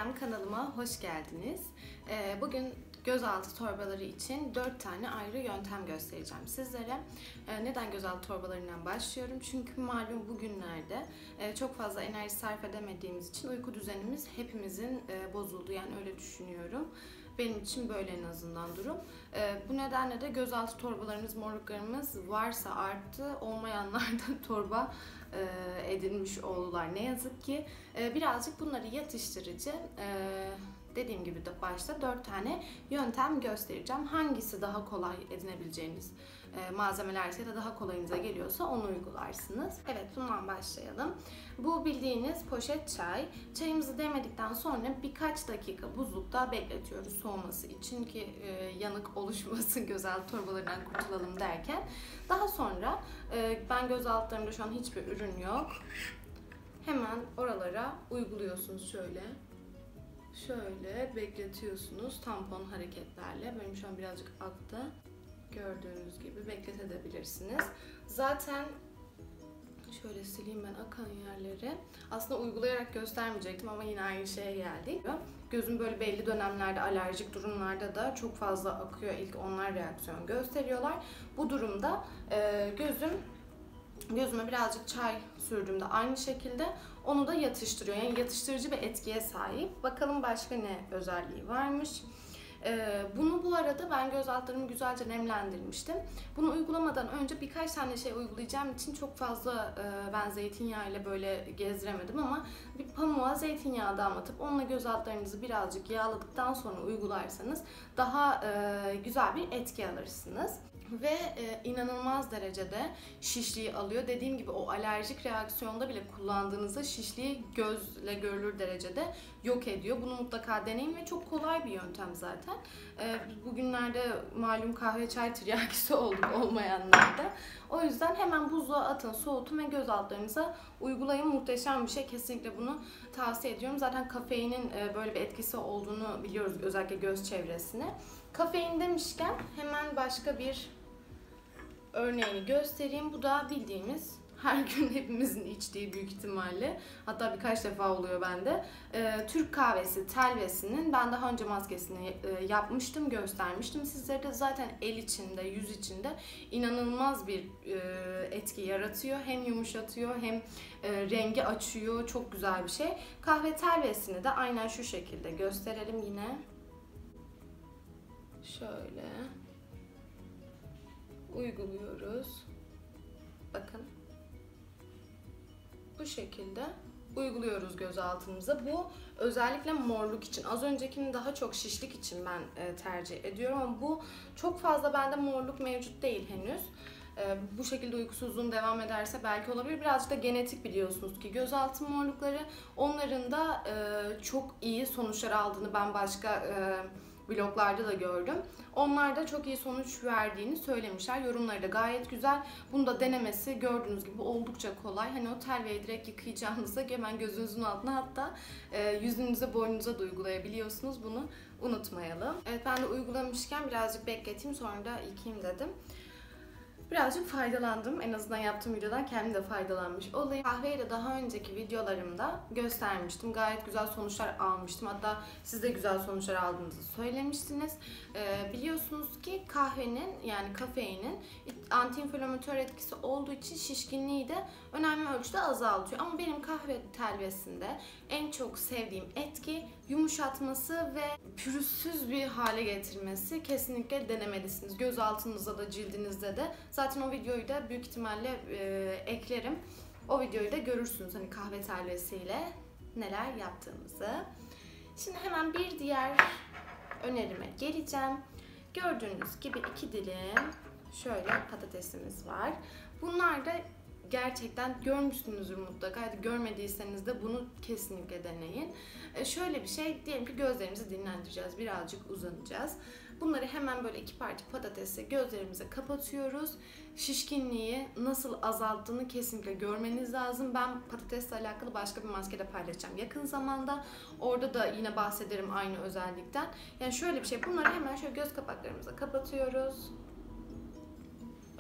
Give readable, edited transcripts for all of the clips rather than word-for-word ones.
Selam, kanalıma hoş geldiniz. Bugün gözaltı torbaları için 4 tane ayrı yöntem göstereceğim sizlere. Neden gözaltı torbalarından başlıyorum? Çünkü malum bugünlerde çok fazla enerji sarf edemediğimiz için uyku düzenimiz hepimizin bozuldu. Yani öyle düşünüyorum. Benim için böyle en azından durum. Bu nedenle de gözaltı torbalarımız, morluklarımız varsa arttı, olmayanlarda torba edinmiş oldular ne yazık ki. Birazcık bunları yatıştırıcı, dediğim gibi de başta 4 tane yöntem göstereceğim. Hangisi daha kolay edinebileceğiniz malzemelerse ya da daha kolayınıza geliyorsa onu uygularsınız. Evet, bundan başlayalım. Bu bildiğiniz poşet çay. Çayımızı demledikten sonra birkaç dakika buzlukta bekletiyoruz soğuması için ki yanık oluşmasın, gözaltı torbalarından kurtulalım derken. Daha sonra ben gözaltılarımda şu an hiçbir ürün yok. Hemen oralara uyguluyorsunuz şöyle. Şöyle bekletiyorsunuz tampon hareketlerle. Benim şu an birazcık aktı. Gördüğünüz gibi bekletebilirsiniz. Zaten şöyle sileyim ben akan yerleri. Aslında uygulayarak göstermeyecektim ama yine aynı şeye geldik. Gözüm böyle belli dönemlerde, alerjik durumlarda da çok fazla akıyor. İlk onlar reaksiyon gösteriyorlar. Bu durumda gözüme birazcık çay sürdüğümde aynı şekilde onu da yatıştırıyor. Yani yatıştırıcı bir etkiye sahip. Bakalım başka ne özelliği varmış. Bunu bu arada ben göz altlarımı güzelce nemlendirmiştim. Bunu uygulamadan önce birkaç tane şey uygulayacağım için çok fazla ben zeytinyağı ile böyle gezdiremedim ama bir pamuğa zeytinyağı damlatıp onunla göz altlarınızı birazcık yağladıktan sonra uygularsanız daha güzel bir etki alırsınız. Ve inanılmaz derecede şişliği alıyor. Dediğim gibi o alerjik reaksiyonda bile kullandığınızda şişliği gözle görülür derecede yok ediyor. Bunu mutlaka deneyin ve çok kolay bir yöntem zaten. Bugünlerde malum kahve çay tiryakisi olduk olmayanlarda. O yüzden hemen buzluğa atın, soğutun ve göz altlarınıza uygulayın. Muhteşem bir şey. Kesinlikle bunu tavsiye ediyorum. Zaten kafeinin böyle bir etkisi olduğunu biliyoruz, özellikle göz çevresine. Kafein demişken hemen başka bir örneğini göstereyim. Bu da bildiğimiz, her gün hepimizin içtiği büyük ihtimalle, hatta birkaç defa oluyor bende. Türk kahvesi telvesinin ben daha önce maskesini yapmıştım, göstermiştim sizlere de. Zaten el içinde, yüz içinde inanılmaz bir etki yaratıyor. Hem yumuşatıyor hem rengi açıyor. Çok güzel bir şey. Kahve telvesini de aynen şu şekilde gösterelim yine. Şöyle uyguluyoruz. Bakın. Bu şekilde uyguluyoruz göz altımıza. Bu özellikle morluk için. Az öncekini daha çok şişlik için ben tercih ediyorum ama bu çok fazla bende morluk mevcut değil henüz. Bu şekilde uykusuzluğum devam ederse belki olabilir. Birazcık da genetik, biliyorsunuz ki gözaltı morlukları, onların da çok iyi sonuçlar aldığını ben başka vloglarda da gördüm. Onlar da çok iyi sonuç verdiğini söylemişler. Yorumları da gayet güzel. Bunu da denemesi gördüğünüz gibi oldukça kolay. Hani o telveyi direkt yıkayacağınızda hemen gözünüzün altına, hatta yüzünüze, boynunuza da uygulayabiliyorsunuz. Bunu unutmayalım. Evet, ben de uygulamışken birazcık bekleteyim, sonra da yıkayayım dedim. Birazcık faydalandım. En azından yaptığım videodan kendim de faydalanmış olayım. Kahveyi de daha önceki videolarımda göstermiştim. Gayet güzel sonuçlar almıştım. Hatta siz de güzel sonuçlar aldığınızı söylemiştiniz. Biliyorsunuz ki kahvenin, yani kafeinin antiinflamatör etkisi olduğu için şişkinliği de önemli ölçüde azaltıyor. Ama benim kahve telvesinde en çok sevdiğim etki yumuşatması ve pürüzsüz bir hale getirmesi. Kesinlikle denemelisiniz. Göz altınızda da cildinizde de. Zaten o videoyu da büyük ihtimalle eklerim. O videoyu da görürsünüz, hani kahve telvesiyle neler yaptığımızı. Şimdi hemen bir diğer önerime geleceğim. Gördüğünüz gibi 2 dilim şöyle patatesimiz var. Bunlar da gerçekten görmüşsünüzdür mutlaka. Hadi görmediyseniz de bunu kesinlikle deneyin. Şöyle bir şey, diyelim ki gözlerimizi dinlendireceğiz, birazcık uzanacağız. Bunları hemen böyle 2 parça patatesi gözlerimize kapatıyoruz. Şişkinliği nasıl azalttığını kesinlikle görmeniz lazım. Ben patatesle alakalı başka bir maske de paylaşacağım yakın zamanda. Orada da yine bahsederim aynı özellikten. Yani şöyle bir şey, bunları hemen şöyle göz kapaklarımıza kapatıyoruz.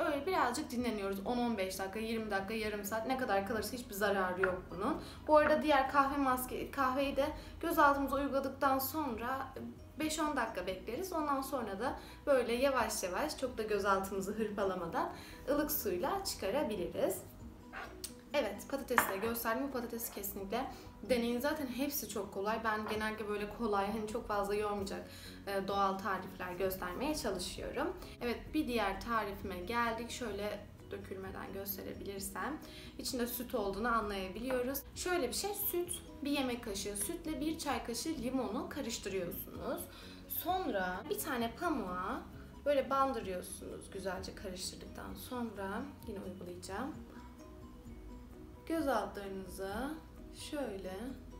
Öyle birazcık dinleniyoruz. 10-15 dakika, 20 dakika, yarım saat, ne kadar kalırsa hiçbir zararı yok bunun. Bu arada diğer kahveyi de göz altımıza uyguladıktan sonra 5-10 dakika bekleriz. Ondan sonra da böyle yavaş yavaş, çok da göz altımızı hırpalamadan ılık suyla çıkarabiliriz. Evet, patatesi de gösterdim. Bu patatesi kesinlikle deneyin. Zaten hepsi çok kolay. Ben genelde böyle kolay, hani çok fazla yormayacak doğal tarifler göstermeye çalışıyorum. Evet, bir diğer tarifime geldik. Şöyle dökülmeden gösterebilirsem. İçinde süt olduğunu anlayabiliyoruz. Şöyle bir şey, süt, bir yemek kaşığı sütle 1 çay kaşığı limonu karıştırıyorsunuz. Sonra bir tane pamuğa böyle bandırıyorsunuz güzelce karıştırdıktan sonra. Yine uygulayacağım. Göz altlarınıza şöyle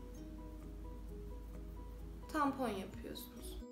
tampon yapıyorsunuz.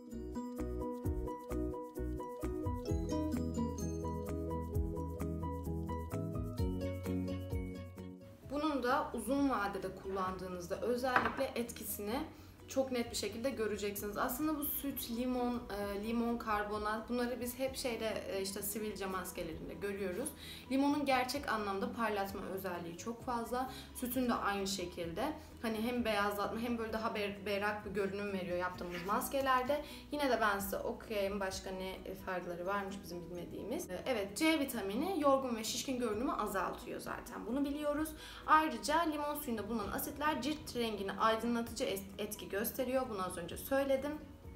Bunun da uzun vadede kullandığınızda özellikle etkisini çok net bir şekilde göreceksiniz. Aslında bu süt, limon, karbonat, bunları biz hep işte sivilce maskelerinde görüyoruz. Limonun gerçek anlamda parlatma özelliği çok fazla. Sütün de aynı şekilde. Hani hem beyazlatma hem böyle daha berrak bir görünüm veriyor yaptığımız maskelerde. Yine de ben size okuyayım başka ne faydaları varmış bizim bilmediğimiz. Evet, C vitamini yorgun ve şişkin görünümü azaltıyor zaten. Bunu biliyoruz. Ayrıca limon suyunda bulunan asitler cilt rengini aydınlatıcı etki gösteriyor. Bunu az önce söyledim.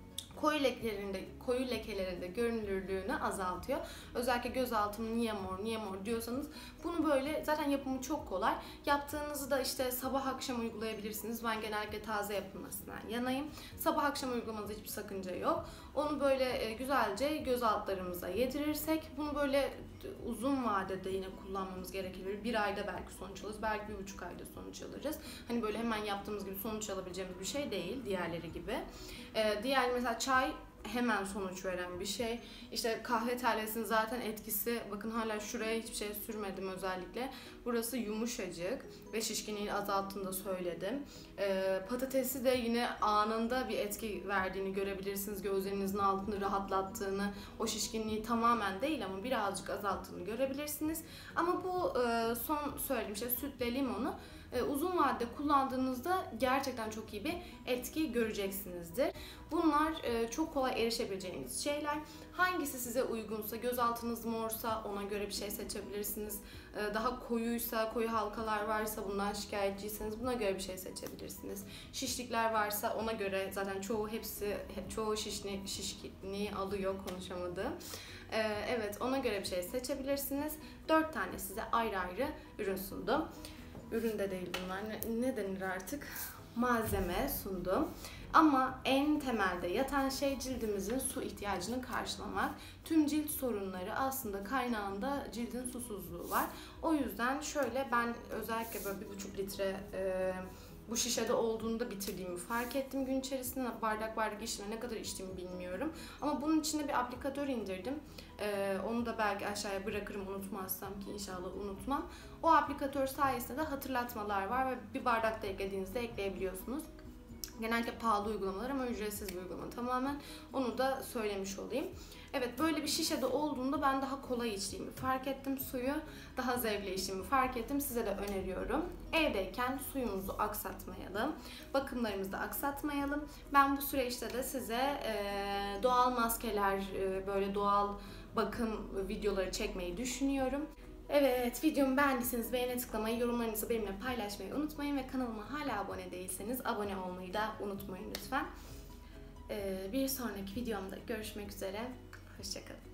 Koyu lekelerinde görünürlüğünü azaltıyor. Özellikle göz altım niye mor diyorsanız bunu böyle, zaten yapımı çok kolay. Yaptığınızı da işte sabah akşam uygulayabilirsiniz. Ben genellikle taze yapılmasından yanayım. Sabah akşam uygulamanızda hiçbir sakınca yok. Onu böyle güzelce göz altlarımıza yedirirsek, bunu böyle uzun vadede yine kullanmamız gerekebilir. 1 ayda belki sonuç alırız, belki 1,5 ayda sonuç alırız. Hani böyle hemen yaptığımız gibi sonuç alabileceğimiz bir şey değil diğerleri gibi. Diğer mesela çay hemen sonuç veren bir şey. İşte kahve telvesinin zaten etkisi, bakın hala şuraya hiçbir şey sürmedim özellikle. Burası yumuşacık ve şişkinliği azalttığını da söyledim. Patatesi de yine anında bir etki verdiğini görebilirsiniz. Gözlerinizin altını rahatlattığını, o şişkinliği tamamen değil ama birazcık azalttığını görebilirsiniz. Ama bu son söylediğim şey, sütle limonu uzun vadede kullandığınızda gerçekten çok iyi bir etki göreceksinizdir. Bunlar çok kolay erişebileceğiniz şeyler. Hangisi size uygunsa, göz altınız morsa ona göre bir şey seçebilirsiniz. Daha koyuysa, koyu halkalar varsa, bundan şikayetçiyseniz buna göre bir şey seçebilirsiniz. Şişlikler varsa ona göre, zaten çoğu şişkinliği alıyor, konuşamadım. Evet, ona göre bir şey seçebilirsiniz. 4 tane size ayrı ayrı ürün sundum. Ürün de değil bunlar, ne denir artık, malzeme sundum. Ama en temelde yatan şey cildimizin su ihtiyacını karşılamak. Tüm cilt sorunları aslında kaynağında cildin susuzluğu var. O yüzden şöyle, ben özellikle böyle 1,5 litre bu şişede olduğunda bitirdiğimi fark ettim gün içerisinde. Bardak içtiğimde ne kadar içtiğimi bilmiyorum. Ama bunun içine bir aplikatör indirdim. Onu da belki aşağıya bırakırım unutmazsam, ki inşallah unutmam. O aplikatör sayesinde de hatırlatmalar var ve bir bardakta eklediğinizde ekleyebiliyorsunuz. Genellikle pahalı uygulamalar ama ücretsiz bir uygulama tamamen. Onu da söylemiş olayım. Evet, böyle bir şişede olduğunda ben daha kolay içtiğimi fark ettim suyu. Daha zevkle içtiğimi fark ettim. Size de öneriyorum. Evdeyken suyumuzu aksatmayalım. Bakımlarımızı da aksatmayalım. Ben bu süreçte de size doğal maskeler, böyle doğal bakım videoları çekmeyi düşünüyorum. Evet, videomu beğendiyseniz beğene tıklamayı, yorumlarınızı benimle paylaşmayı unutmayın ve kanalıma hala abone değilseniz abone olmayı da unutmayın lütfen. Bir sonraki videomda görüşmek üzere. Hoşça kalın.